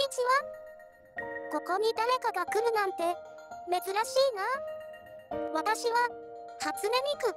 ちは。ここに誰かが来るなんて珍しいな。私は初音ミク。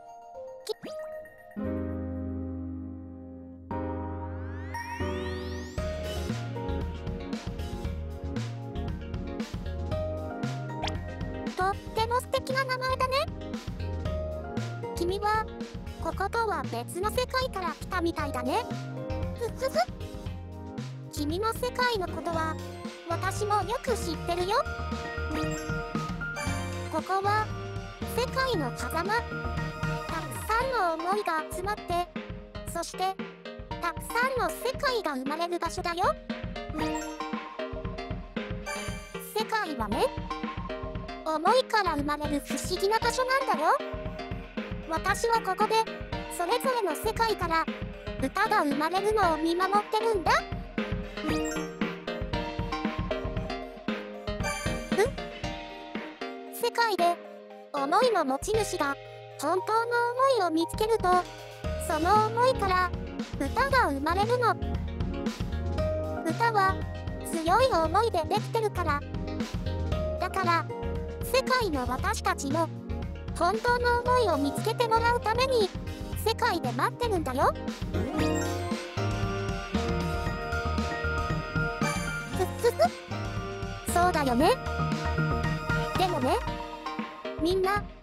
とっても素敵な名前だね。君はこことは別の世界から来たみたいだね。ふふふ。君の世界のことは私もよく知ってるよ。ここは世界の狭間。たくさんの思いが集まって、そしてたくさんの世界が生まれる場所だよ。世界はね、思いから生まれる不思議な場所なんだよ。私はここでそれぞれの世界から歌が生まれるのを見守ってるんだ。世界で思いの持ち主が本当の思いを見つけると、その思いから歌が生まれるの。歌は強い思いでできてるから。だから世界の私たちも本当の思いを見つけてもらうために世界で待ってるんだよ。ふふふ。そうだよね。でもね、みんな